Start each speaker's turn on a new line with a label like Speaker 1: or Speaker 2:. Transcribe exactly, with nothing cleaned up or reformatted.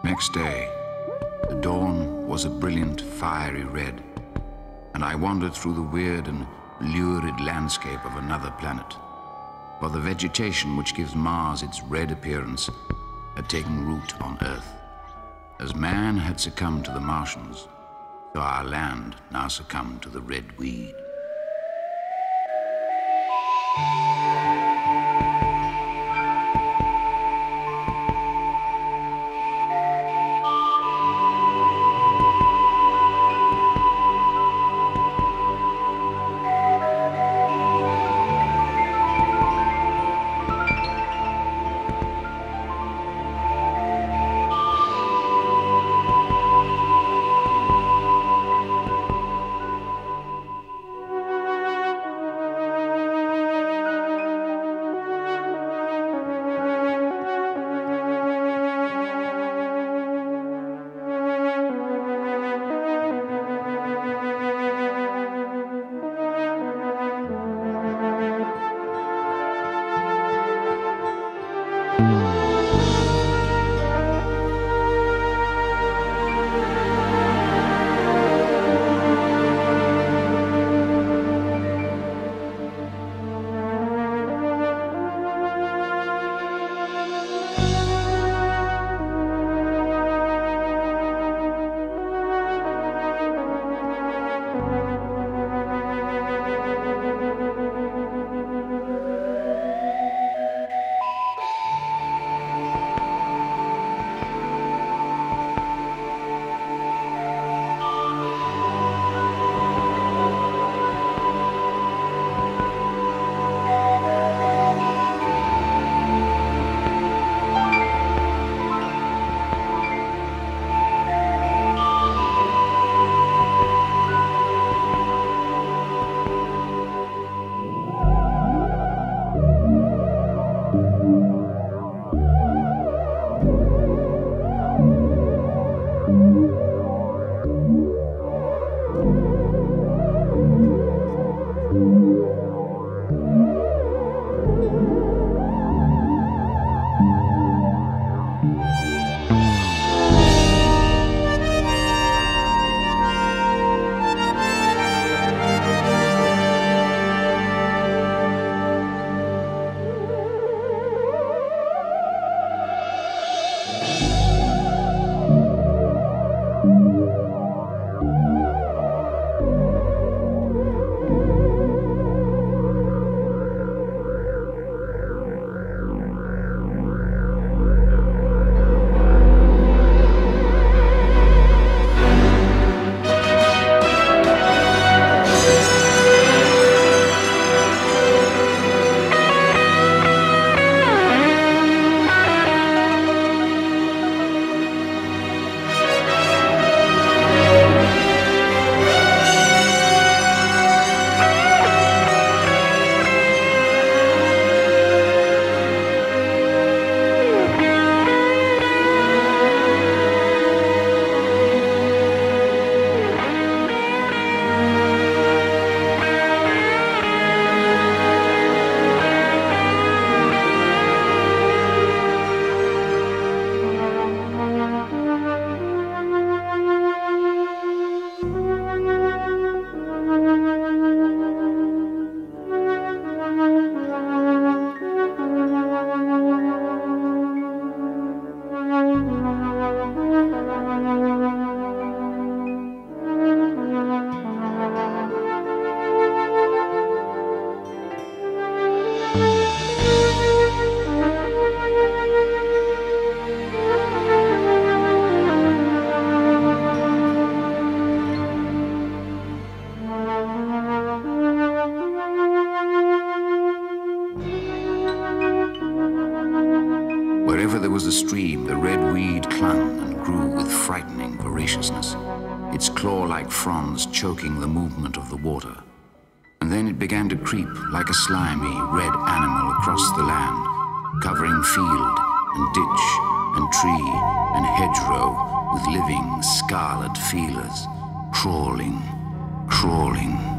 Speaker 1: Next day, the dawn was a brilliant, fiery red, and I wandered through the weird and lurid landscape of another planet, for the vegetation which gives Mars its red appearance had taken root on Earth. As man had succumbed to the Martians, so our land now succumbed to the red weed. Wherever there was a stream, the red weed clung and grew with frightening voraciousness, its claw-like fronds choking the movement of the water. And then it began to creep like a slimy, red animal across the land, covering field and ditch and tree and hedgerow with living scarlet feelers, crawling, crawling.